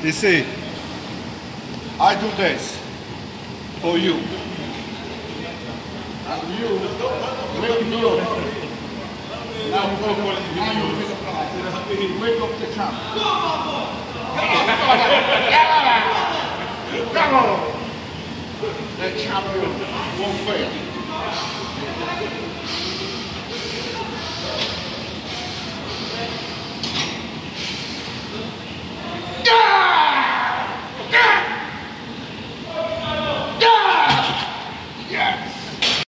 You see, I do this for you. And you wake me up. Now you wake up the champ. Come on! The champion won't fail.